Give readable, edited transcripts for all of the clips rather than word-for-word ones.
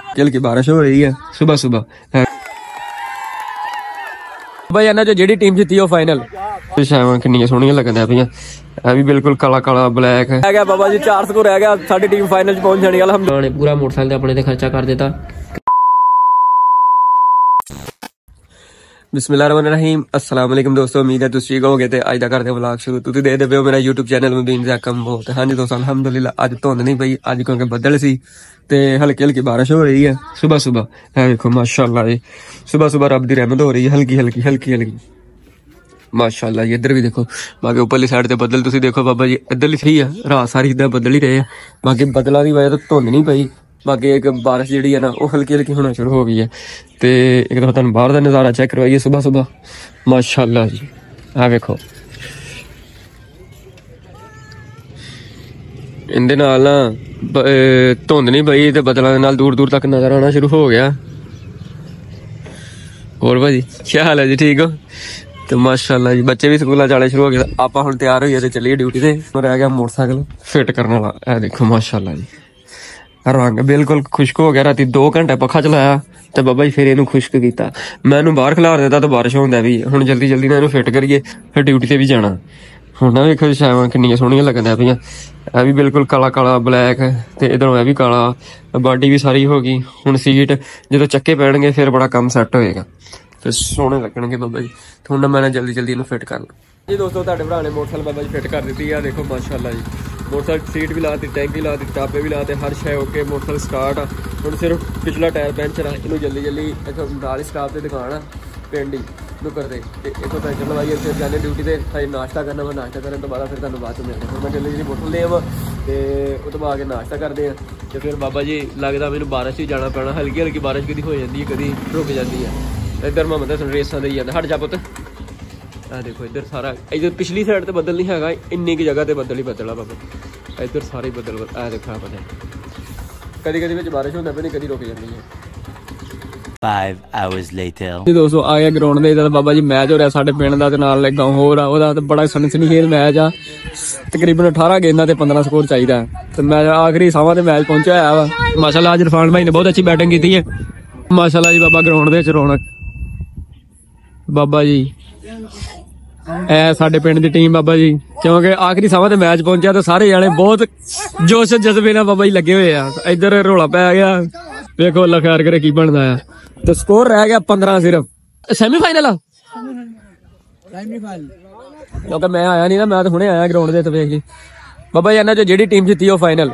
कल की बारिश हो रही है सुबह सुबह भाई इन्हों जो जी टीम जीती फाइनल शायद किनिया सोहनिया लगन पे भी बिल्कुल काला काला ब्लैक है बाबा जी 4 स्कोर रह गया साडी टीम फाइनल च पहुंच जानी हमने पूरा मोटरसाइकिल अपने ते खर्चा कर देता। बिस्मिल्लाहिर्रहमानिर्रहीम अस्सलाम वालेकुम दोस्तों उम्मीद है तुम ठीक होगे ते अज दा करदे व्लॉग शुरू तुसीं देखदे पे हो मेरा यूट्यूब चैनल मुबीन ज़ैकम बहुत। हाँ जी दोस्तों अल्हम्दुलिल्लाह अज धुंध नहीं पई अज क्योंकि बदल सी ते हल्की हल्की बारिश हो रही है सुबह सुबह है देखो माशाअल्लाह जी सुबह सुबह रब दी रहमत हो रही है हल्की हल्की हल्की हल्की माशाअल्लाह जी। इधर भी देखो बाकी ऊपरली साइड ते बदल तुसीं देखो बाबा जी इधरली सही है रात सारी इधर बदल ही रहे हैं बाकी बदलों की वजह तो धुंध नहीं पई बाकी एक बारिश जी है ना वो हल्की हल्की होना शुरू हो गई है। तो एक दफा तुहानूं बाहर का नज़ारा चेक करवाइए सुबह सुबह माशाअल्लाह जी आ वेखो इहदे नाल ना धुंध नहीं पई ते बदलों दे नाल दूर दूर तक नज़र आना शुरू हो गया। और भाजी क्या हाल है जी ठीक हो? तो माशाअल्लाह जी बच्चे भी स्कूल जाने शुरू हो गए आप हुण तैयार होइए ते चलिए ड्यूटी ते रह गया मोटरसाइकिल फिट करने वाला ए देखो माशाअल्लाह जी रंग बिल्कुल खुश्क हो गया। राती 2 घंटे पखा चलाया तो बाबा जी फिर इनू खुश्क किया मैं इनू बाहर खिलार देता तो बारिश होंदा भी हुण जल्दी जल्दी ना इनू फिट करिए फिर ड्यूटी ते भी जाना। हुण ना वेखो शायद किनिया सोहनिया लगन पे भी बिल्कुल काला काला ब्लैक ते इधरों भी काला बॉडी भी सारी हो गई। हुण सीट जो चक्के पैणगे फिर बड़ा कम सैट होएगा तो सोहने लगणगे बाबा जी। हुण मैं जल्दी जल्दी इनू फिट करना जी दोस्तों तुहाडे भरा ने मोटरसाइकिल बाबा जी फिट कर दी है देखो माशाअल्लाह जी मोटरसाइकिल सीट भी लाती टैंकी लाती टापे भी लाते हर शे ओके मोटरसाइकिल स्टार्ट आ हुण सिर्फ पिछला टायर पंचर है इनू जल्दी जल्दी नाल ही स्टाफ से दुकान है पिंड ही नुकर से इतों पंचर लवाइए फिर जाने ड्यूटी से नाश्ता करना मैं नाश्ता करने तो बाद फिर तुहानूं बाद मिलना हुण मैं जल्दी जल्दी मोटरसाइकिल ले आवां तो उस तो बाद नाश्ता करते हैं तो फिर बाबा जी लगता मैनूं बारिश ही जाना पैना हल्की हल्की बारिश कभी हो जाती है कभी रुक जाती है। इधर मैं दस रेसा दे जाता हट जा पुत आ देखो इधर सारा इधर पिछली साइड तो बदल नहीं है इन्नी की जगह तो बदल ही बदला बाबा इधर सारे बदल आ देखो कभी कभी बारिश होता पे नहीं कभी रुक जाती है। 5 hours later दोस्तों आ गया ग्राउंड में इधर बाबा जी मैच हो रहा साडे पिंड दा ते नाल गांव होर आ ते बड़ा सनसनीखेज मैच आ तकरीबन 18 गेंदा ते 15 स्कोर चाहिए तो मैं आखिरी सावां ते मैच पहुंचा है वा माशाअल्लाह आज इरफान भाई ने बहुत अच्छी बैटिंग की है माशाअल्लाह जी बाबा ग्राउंड दे विच रौनक बाबा जी ए साडे पिंड दी टीम बाबा जी क्योंकि आखिरी सभा ते मैच पहुंचा तो सारे जाने बहुत जोश जज्बे नाल बाबा जी लगे हुए आ। इधर रौला पै गया देखो अल्लाह खैर करे की बनदा है तो स्कोर रह गया 15 सिर्फ सेमीफाइनल क्योंकि मैं आया नहीं ना मैं तो हुणे आया ग्राउंड दे वेख जी बाबा जी इन्हां जो जिहड़ी टीम जीती फाइनल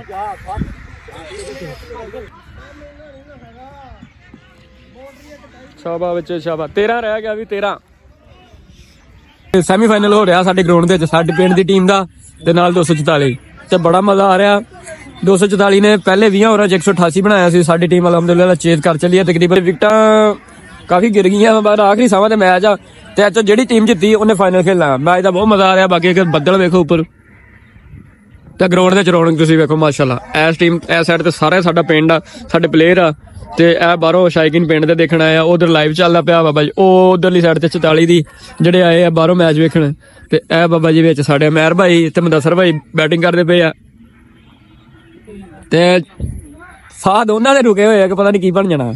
शाबा बच्चे शाबा 13 रह गया भी 13 सैमीफाइनल हो रहा साडे ग्राउंड दे साडे पिंड दी टीम दा ते नाल 244 ते बड़ा मजा आ रहा 244 ने पहले 20 ओवर 188 बनाया सी साडी टीम अल्हम्दुलिल्लाह चेज कर चली है तकरीबन विकटां काफी गिर गई पर आखिरी सभा ते मैच आ ते अज जिहड़ी टीम जीती उन्हें फाइनल खेलना मैच दा बहुत मजा आ रहा बाकी बदल वेखो ऊपर ते ग्राउंड दे रौनक तुसीं वेखो माशाअल्लाह इस टीम इस साइड ते सारा साडा पिंड आ साडे प्लेयर आ ते ए बाहरों शायकीन पिंड दे देखण आया उधर लाइव चलदा पिया बाबा जी ओ उधरली साइड ते 44 दी जेडे आए आ बाहरों मैच वेखण ते ए बाबा जी विच साडे मेहर भाई ते मुदस्सर भाई बैटिंग करदे पे आ ते साह दोनों दे रुके होए कि पता नहीं की बन जाना।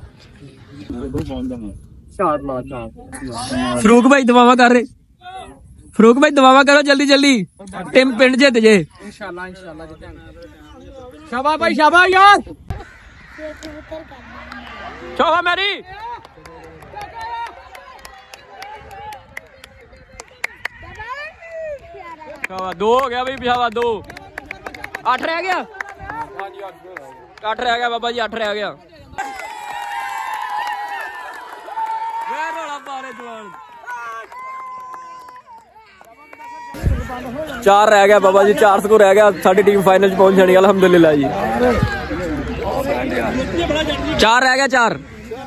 फरूक भाई दुआवां कर रहे फरूक भाई दुआवां करो जल्दी जल्दी टीम पिंड जित जे इंशाल्लाह इंशाल्लाह जितांगे शाबाश भाई शाबाश यार चौहा मेरी दो हो गया भाई पिछावा 2 8 रह गया 8 रह गया बाबा जी 8 रह गया 4 रह गया बाबा जी 4 स्कोर रह गया साडी टीम फाइनल च पहुंच जानी अल्हम्दुलिल्लाह जी 4 रह गया 4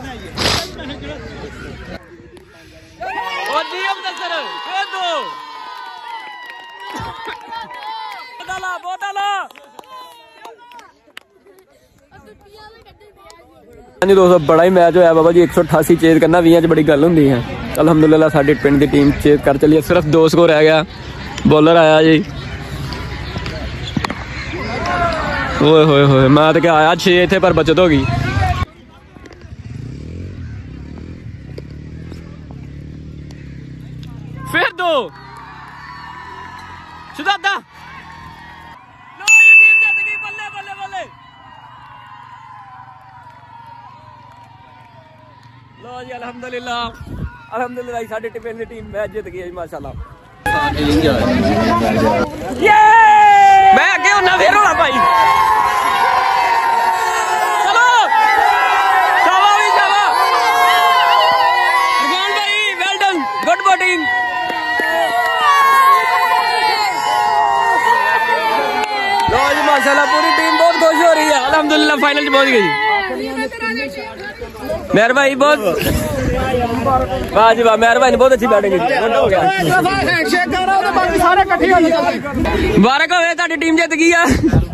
दोस्तों बड़ा ही मैच होया बाबा जी 188 चेज करना 20 च बड़ी गल हुंदी है अल्हम्दुलिल्लाह साडी पिंड दी टीम चेज कर चली है सिर्फ 2 स्कोर रह गया बॉलर आया जी ओए होए होए मैं तो क्या आया 6 इत्थे पर बचत हो गई दो शुदादा लो ये टीम जित गई बल्ले बल्ले बल्ले लो जी अल्हम्दुलिल्लाह अल्हम्दुलिल्लाह साडी टीम मैच जित गई माशाल्लाह ये मैं आगे होना फिर होना भाई चलो शाबाश भी शाबाश रुमान भाई वेल डन गुड बैटिंग लो जी माशाल्लाह पूरी टीम बहुत खुश हो रही है अल्हम्दुलिल्लाह फाइनल में पहुंच गई मेहर भाई बहुत वाह जी वाह मेहर भाई ने बहुत अच्छी बैटिंग की हो गया मुबारक हो ताड़ी टीम जित गई है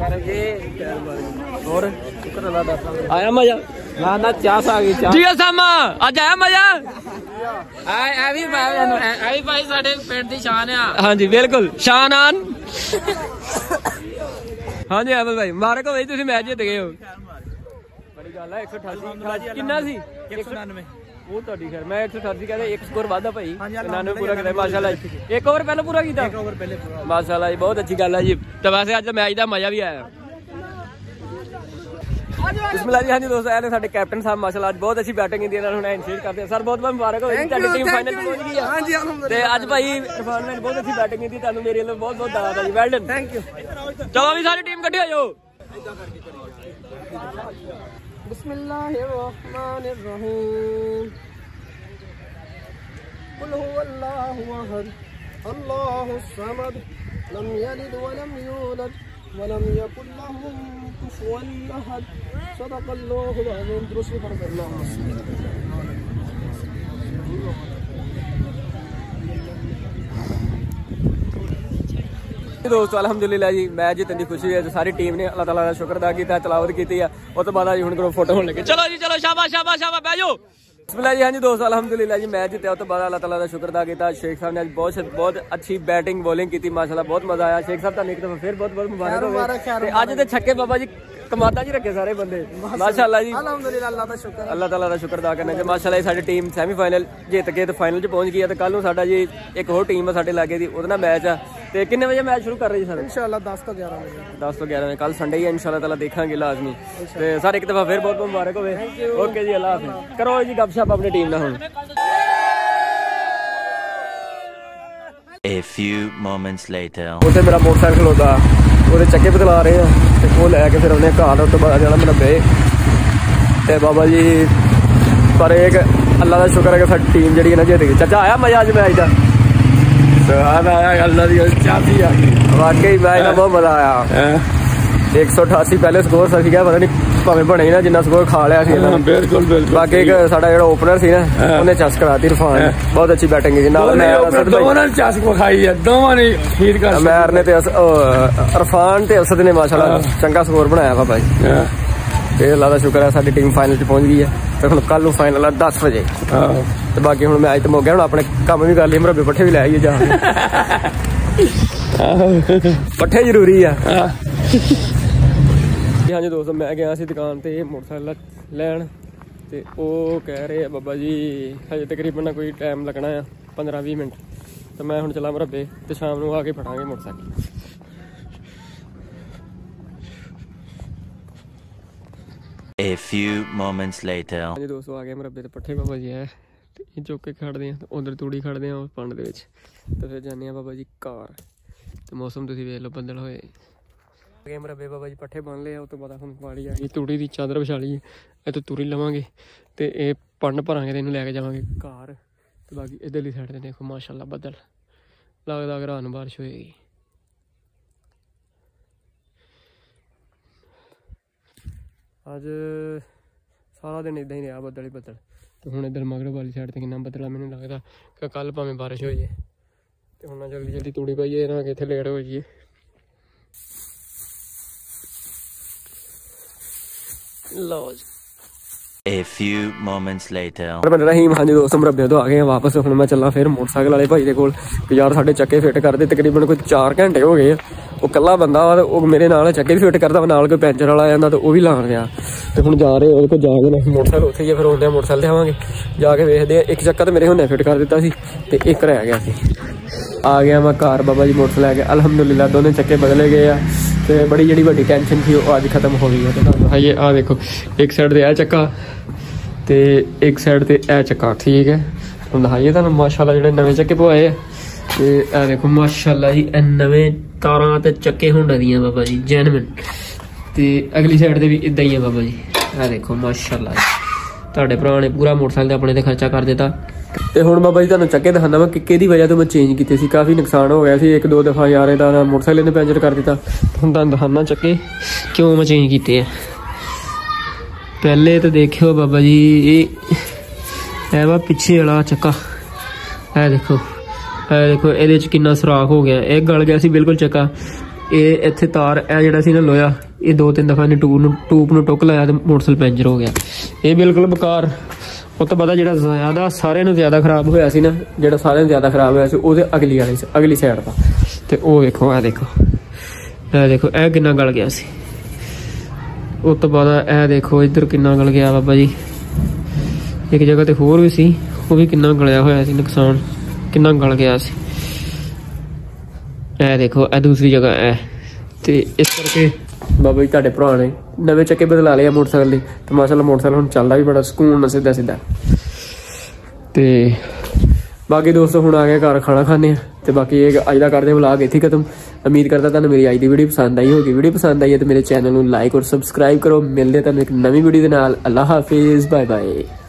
और आया मजा ना चास आ गई जी सामा आज आया मजा भाई साडे पिंड दी शान है हाँ जी बिल्कुल शान आन हाँ जी अहमद भाई मुबारक हो भाई तुम मैच जित गए हो बड़ी गल है 188 कितना सी 199 वो ਤੁਹਾਡੀ ਖੈਰ ਮੈਂ 188 ਕਹਿੰਦੇ ਇੱਕ ਸਕੋਰ ਵਾਧਾ ਭਾਈ 99 ਪੂਰਾ ਕੀਤਾ ਮਾਸ਼ਾਅੱਲਾ ਇੱਕ ਓਵਰ ਪਹਿਲਾਂ ਪੂਰਾ ਕੀਤਾ ਇੱਕ ਓਵਰ ਪਹਿਲੇ ਪੂਰਾ ਮਾਸ਼ਾਅੱਲਾ ਜੀ ਬਹੁਤ ਅੱਛੀ ਗੱਲ ਹੈ ਜੀ ਤੇ ਵੈਸੇ ਅੱਜ ਮੈਚ ਦਾ ਮਜ਼ਾ ਵੀ ਆਇਆ ਬਿਸਮਿਲ੍ਲਾਹ ਜੀ ਹਾਂਜੀ ਦੋਸਤੋ ਇਹਨੇ ਸਾਡੇ ਕੈਪਟਨ ਸਾਹਿਬ ਮਾਸ਼ਾਅੱਲਾ ਅੱਜ ਬਹੁਤ ਅੱਛੀ ਬੈਟਿੰਗ ਕੀਤੀ ਇਹਨਾਂ ਨੂੰ ਹੁਣ ਇਨਸ਼ੀਏਟ ਕਰਦੇ ਆ ਸਰ ਬਹੁਤ ਬਹੁਤ ਮੁਬਾਰਕ ਹੋਵੇ ਜੀ ਤੁਹਾਡੀ ਟੀਮ ਫਾਈਨਲ ਪਹੁੰਚ ਗਈ ਆ ਹਾਂਜੀ ਤੇ ਅੱਜ ਭਾਈ ਇਰਫਾਨ ਨੇ ਬਹੁਤ ਅੱਛੀ ਬੈਟਿੰਗ ਕੀਤੀ ਤੁਹਾਨੂੰ ਮੇਰੇ ਵੱਲੋਂ ਬਹੁਤ ਬਹੁਤ ਦਾਅਵਾ ਜੀ ਵੈਲ ਡਨ ਥੈਂਕ ਯੂ ਚਲੋ ਵੀ ਸਾਰੀ ਟੀਮ ਇਕੱਠੇ ਹੋ ਜਾਓ बिस्मिल्लाहिर्रहमानिर्रहीम कुल हुवल्लाहु अहद अल्लाहुस समद लम यलिद वलम यूलद वलम यकुल लहु कुफुवन अहद सदक़ल्लाहुल अज़ीम दुरूद पढ़ दोस्तों अल्हम्दुलिल्लाह जी मैच जितने की खुशी है तो सारी टीम ने अल्लाह ताला का शुक्र अदा किया तलावत की है उस तो बाद जी हुण फोटो होने लगे चलो जी चलो शाबाश शाबाश शाबाश बैठो बिस्मिल्लाह जी हाँ जी दोस्तों अल्हम्दुलिल्लाह जी मैच जितया उस तो बाद अल्लाह ताला का शुक्र अदा किया शेख साहब ने आज बहुत अच्छी बैटिंग बॉलिंग की माशाल्लाह बहुत मजा आया शेख साहब एक दफा फिर बहुत बहुत मुबारक हो अज तो छक्के बाबा जी कमादा जी रखे सारे बंदे माशाल्लाह जी अल्हम्दुलिल्लाह अल्लाह ताला का शुक्र अदा करना माशाल्लाह साडी टीम सैमीफाइनल जित के तो फाइनल च पहुंच गई है तो कल साडा जी एक और टीम है साडे लागे दी उहदे नाल मैच है ते कितने बजे मैच शुरू कर रहे जी सर इंशाल्लाह 10 तो 11 बजे कल संडे ही है इंशाल्लाह ताला देखांगे लाजमी ते सर एक दफा फिर बहुत बहुत मुबारक होवे ओके जी अल्लाह हाफिज़ करो जी गपशप अपनी टीम नाल हुण A few moments later उसे मेरा मोटरसाइकिल होता ਉਹਦੇ ਚੱਕੇ ਬਦਲਾ ਰਹੇ ਆ ਤੇ ਉਹ ਲੈ ਕੇ ਫਿਰ ਉਹਨੇ ਘਰ ਉਸ ਤੋਂ ਬਾਅਦ ਜਾਣਾ ਮੇਰਾ ਬੇ ਤੇ ਬਾਬਾ ਜੀ ਪਰ ਇੱਕ ਅੱਲਾ ਦਾ ਸ਼ੁਕਰ ਹੈ ਕਿ ਸਾਡੀ ਟੀਮ ਜਿਹੜੀ ਹੈ ਨਾ ਜਿੱਤ ਗਈ ਚਾਚਾ ਆਇਆ ਮਜ਼ਾ ਅੱਜ ਮੈਚ ਦਾ ਸਵਾਦ ਆਇਆ ਅੱਲਾ ਦੀ ਚਾਬੀ ਆ ਗਈ ਵਾਕਈ ਮੈਚ ਦਾ ਬਹੁਤ ਮਜ਼ਾ ਆਇਆ 188 ਪਹਿਲੇ ਸਕੋਰ ਸੀ ਕਿਹਾ ਪਤਾ ਨਹੀਂ ਭਾਵੇਂ ਬਣੇ ਨਾ ਜਿੰਨਾ ਸਕੋਰ ਖਾ ਲਿਆ ਸੀ ਇਹਨਾਂ ਬਿਲਕੁਲ ਬਿਲਕੁਲ ਬਾਕੀ ਇੱਕ ਸਾਡਾ ਜਿਹੜਾ ਓਪਨਰ ਸੀ ਨਾ ਉਹਨੇ ਚਸ ਕਰਾਤੀ ਇਰਫਾਨ ਬਹੁਤ ਅੱਛੀ ਬੈਟਿੰਗ ਕੀਤੀ ਨਾਲ ਮੈਂ ਦੋਵਾਂ ਨੇ ਚਸ ਵਿਖਾਈ ਹੈ ਦੋਵਾਂ ਨੇ ਹੀਟ ਕਰ ਮੈਰ ਨੇ ਤੇ ਇਰਫਾਨ ਤੇ ਅਸਦ ਨੇ ਮਾਸ਼ਾਅੱਲਾ ਚੰਗਾ ਸਕੋਰ ਬਣਾਇਆ ਵਾ ਭਾਈ ਤੇ ਅੱਲਾ ਦਾ ਸ਼ੁਕਰ ਹੈ ਸਾਡੀ ਟੀਮ ਫਾਈਨਲ 'ਚ ਪਹੁੰਚ ਗਈ ਹੈ ਤੇ ਹੁਣ ਕੱਲ ਨੂੰ ਫਾਈਨਲ ਆ 10 ਵਜੇ ਤੇ ਬਾਕੀ ਹੁਣ ਮੈਚ ਤੇ ਮੁੱਕ ਗਿਆ ਹੁਣ ਆਪਣੇ ਕੰਮ ਵੀ ਕਰ ਲਈ ਮਰਬੇ ਪੱਠੇ ਵੀ ਲੈ ਆਈਏ ਜਾ ਪੱਠੇ ਜ਼ਰੂਰੀ ਆ हाँ जी दोस्तों मैं गया सी दुकान ते मोटरसाइकिल लैन ते वो कह रहे हैं बाबा जी हजे तकरीबन कोई टाइम लगना है 15-20 मिनट तो मैं हुण चला मरबे तो शाम को आके फटांगे motorcycle A few moments later हाँ जी दोस्तों आ गए मरबे तो पट्ठे बाबा जी है चुक के खड़ते हैं उधर तूड़ी खड़ते हैं पंड दे विच तो फिर जाने बाबा जी कार तो मौसम तुसीं वेख लो बदल होए मरबे बाबा जी पट्ठे बन लिया उस तो बाद हम पाड़ी आ गई तूड़ी की चादर विछा ली इतों तूड़ी लवांगे तो ये पंड भरांगे तो इन्हूं लैके जावांगे घर तो बाकी इधरली साइड ते देखो माशाल्लाह बदल लगदा कि रात नूं बारिश होएगी अज सारा दिन इदां ही रहा बदल ही बदल तो हुण इधर मगरब वाली साइड ते किन्ना बदल आ मैनूं लगदा कि कल भावें बारिश हो जाए तो हुण जल्दी जल्दी तूड़ी पाइए ना कि इत्थे लेट हो जाइए A few moments later रहीम हाँ जी दोस्तों मरबे तो आ गए वापस हुण मैं चलना फिर मोटरसाइकिल वाले भाई दे कोल कि यार साडे चक्के फिट कर दे तकरीबन कोई 4 घंटे हो गए ਉਹ ਕੱਲਾ ਬੰਦਾ ਵਾ, ਉਹ ਮੇਰੇ ਨਾਲ ਚੱਕੇ ਵੀ ਫਿੱਟ ਕਰਦਾ ਵਾ, ਨਾਲ ਕੋਈ ਪੈਂਚਰ ਵਾਲਾ ਆ ਜਾਂਦਾ ਤੇ ਉਹ ਵੀ ਲਾਣ ਰਿਹਾ। ਤੇ ਹੁਣ ਜਾ ਰਹੇ ਉਹਦੇ ਕੋਲ ਜਾ ਕੇ ਨਾ ਮੋਟਰਸਾਈਕਲ ਉੱਥੇ ਹੀ ਆ, ਫਿਰ ਆਉਂਦੇ ਮੋਟਰਸਾਈਕਲ ਤੇ ਆਵਾਂਗੇ, ਜਾ ਕੇ ਵੇਖਦੇ ਆ। ਇੱਕ ਚੱਕਾ ਤਾਂ ਮੇਰੇ ਹੁੰਦੇ ਫਿੱਟ ਕਰ ਦਿੱਤਾ ਸੀ ਤੇ ਇੱਕ ਰਹਿ ਗਿਆ ਸੀ। ਆ ਗਿਆ ਮੈਂ ਘਰ ਬਾਬਾ ਜੀ ਮੋਟਰਸਾਈਕਲ ਲੈ ਕੇ, ਅਲਹਮਦੁਲਿਲਾ ਦੋਨੇ ਚੱਕੇ ਬਦਲੇ ਗਏ ਆ ਤੇ ਬੜੀ ਜਿਹੜੀ ਵੱਡੀ ਟੈਨਸ਼ਨ ਸੀ ਉਹ ਅੱਜ ਖਤਮ ਹੋ ਗਈ ਹੈ। ਤੇ ਤੁਹਾਨੂੰ ਦਿਖਾਈਏ, ਆਹ ਦੇਖੋ ਇੱਕ ਸਾਈਡ ਤੇ ਇਹ ਚੱਕਾ ਤੇ ਇੱਕ ਸਾਈਡ ਤੇ ਇਹ ਚੱਕਾ, ਠੀਕ ਹੈ। ਤੁਹਾਨੂੰ ਦਿਖਾਈਏ ਤੁਹਾਨੂੰ ਮਾਸ਼ਾਅੱਲਾ ਜਿਹੜੇ ਨਵੇਂ ਚੱਕੇ ਪਵਾਏ ਆ। ਤੇ ਇਹ ਦੇਖੋ ਮਾਸ਼ਾਅੱਲਾ ਜੀ, ਇਹ ਨਵੇਂ ਤਾਰਾਂ ਤੇ ਚੱਕੇ ਹੁੰਡਾ ਦੀਆਂ ਬਾਬਾ ਜੀ, ਜੈਨੂਇਨ। ਤੇ ਅਗਲੀ ਸਾਈਡ ਤੇ ਵੀ ਇਦਾਂ ਹੀ ਆ ਬਾਬਾ ਜੀ, ਇਹ ਦੇਖੋ ਮਾਸ਼ਾਅੱਲਾ ਜੀ। ਤੁਹਾਡੇ ਭਰਾ ਨੇ ਪੂਰਾ ਮੋਟਰਸਾਈਕਲ ਤੇ ਆਪਣੇ ਤੇ ਖਰਚਾ ਕਰ ਦਿੱਤਾ। ਤੇ ਹੁਣ ਬਾਬਾ ਜੀ ਤੁਹਾਨੂੰ ਚੱਕੇ ਦਿਖਾਉਂਦਾ ਵਾ ਕਿ ਕਿਹਦੀ ਵਜ੍ਹਾ ਤੋਂ ਮੈਂ ਚੇਂਜ ਕੀਤੇ ਸੀ। ਕਾਫੀ ਨੁਕਸਾਨ ਹੋ ਗਿਆ ਸੀ, 1-2 ਦਫਾ ਯਾਰ ਇਹਦਾ ਮੋਟਰਸਾਈਕਲ ਨੇ ਪੈਂਚਰ ਕਰ ਦਿੱਤਾ। ਹੁਣ ਤੁਹਾਨੂੰ ਦਿਖਾਉਣਾ ਚੱਕੇ ਕਿਉਂ ਮੈਂ ਚੇਂਜ ਕੀਤੇ ਆ। ਪਹਿਲੇ ਤਾਂ ਦੇਖਿਓ ਬਾਬਾ ਜੀ, ਇਹ ਵਾ ਪਿੱਛੇ ਵਾਲਾ ਚੱਕਾ, ਇਹ ਦੇਖੋ ਇਹਦੇ ਚ ਕਿੰਨਾ ਸੁਰਾਖ ਹੋ ਗਿਆ, ਇਹ ਗਲ ਗਿਆ ਸੀ ਬਿਲਕੁਲ ਚੱਕਾ। ਇਹ ਇੱਥੇ ਤਾਰ ਇਹ ਜਿਹੜਾ ਸੀ ਨਾ ਲੋਹਾ, ਇਹ 2-3 ਦਫਾ ਇਹਨੇ ਟੂਬ ਨੂੰ ਟੁੱਕ ਲਾਇਆ ਤੇ ਮੋਟਰਸਾਈਕਲ ਪੈਂਚਰ ਹੋ ਗਿਆ। ਇਹ ਬਿਲਕੁਲ ਬੇਕਾਰ। ਉਹ ਤੋਂ ਬਾਅਦ ਜਿਹੜਾ ਜ਼ਿਆਦਾ ਸਾਰਿਆਂ ਨੂੰ ਜ਼ਿਆਦਾ ਖਰਾਬ ਹੋਇਆ ਸੀ ਨਾ, ਜਿਹੜਾ ਸਾਰਿਆਂ ਨੂੰ ਜ਼ਿਆਦਾ ਖਰਾਬ ਹੋਇਆ ਸੀ ਉਹਦੇ ਅਗਲੀ ਸਾਈਡ ਦਾ। ਤੇ ਉਹ ਵੇਖੋ, ਇਹ ਦੇਖੋ ਇਹ ਕਿੰਨਾ ਗਲ ਗਿਆ ਸੀ। ਉਸ ਤੋਂ ਬਾਅਦ ਇਹ ਦੇਖੋ ਇੱਧਰ ਕਿੰਨਾ ਗਲ ਗਿਆ ਬਾਬਾ ਜੀ। ਇੱਕ ਜਗ੍ਹਾ ਤੇ ਹੋਰ ਵੀ ਸੀ, ਉਹ ਵੀ ਕਿੰਨਾ ਗਲਿਆ ਹੋਇਆ ਸੀ, ਨੁਕਸਾਨ ਕਿੰਨਾ ਗਲ ਗਿਆ ਸੀ। ਇਹ ਦੇਖੋ ਇਹ ਦੂਸਰੀ ਜਗ੍ਹਾ ਇਹ। ਤੇ ਇਸ ਕਰਕੇ ਬਾਬਾ ਜੀ ਤੁਹਾਡੇ ਭਰਾ ਨੇ ਨਵੇਂ ਚੱਕੇ ਬਦਲਾ ਲਿਆ ਮੋਟਰਸਾਈਕਲ ਦੇ, ਤੇ ਮਾਸ਼ਾਅੱਲਾ ਮੋਟਰਸਾਈਕਲ ਹੁਣ ਚੱਲਦਾ ਵੀ ਬੜਾ ਸਕੂਨ ਨਾਲ, ਸਿੱਧਾ। ਤੇ ਬਾਕੀ ਦੋਸਤੋ ਹੁਣ ਆ ਗਿਆ ਘਰ, ਖਾਣਾ ਖਾਣੇ ਆ। ਤੇ ਬਾਕੀ ਇਹ ਅੱਜ ਦਾ ਕਰਦੇ ਵਲੌਗ ਇੱਥੇ ਖਤਮ। ਉਮੀਦ ਕਰਦਾ ਤੁਹਾਨੂੰ ਮੇਰੀ ਅੱਜ ਦੀ ਵੀਡੀਓ ਪਸੰਦ ਆਈ ਹੋਗੀ। ਵੀਡੀਓ ਪਸੰਦ ਆਈ ਹੈ ਤੇ ਮੇਰੇ ਚੈਨਲ ਨੂੰ ਲਾਈਕ ਔਰ ਸਬਸਕ੍ਰਾਈਬ ਕਰੋ। ਮਿਲਦੇ ਤੁਹਾਨੂੰ ਇੱਕ ਨਵੀਂ ਵੀਡੀਓ ਦੇ ਨਾਲ। ਅੱਲਾ ਹਾਫਿਜ਼, ਬਾਏ ਬਾਏ।